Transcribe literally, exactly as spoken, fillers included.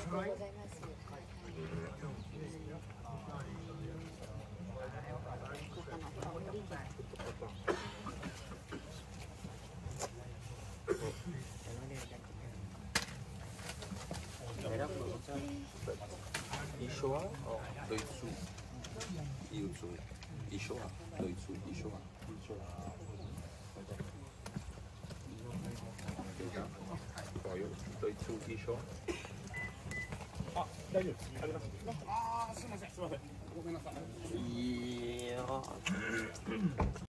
とうございます。 Isoa o doitsu? Iutsu. Isoa, doitsu, isoa. Poi doitsu, isoa. あ、大丈夫です。あります。ああ、すみません、すみません。ごめんなさい。 いや